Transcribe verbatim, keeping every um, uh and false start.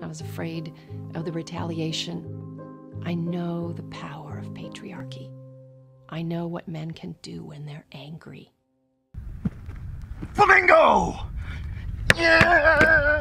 was afraid of the retaliation. I know the power of patriarchy. I know what men can do when they're angry. Flamingo! Yeah!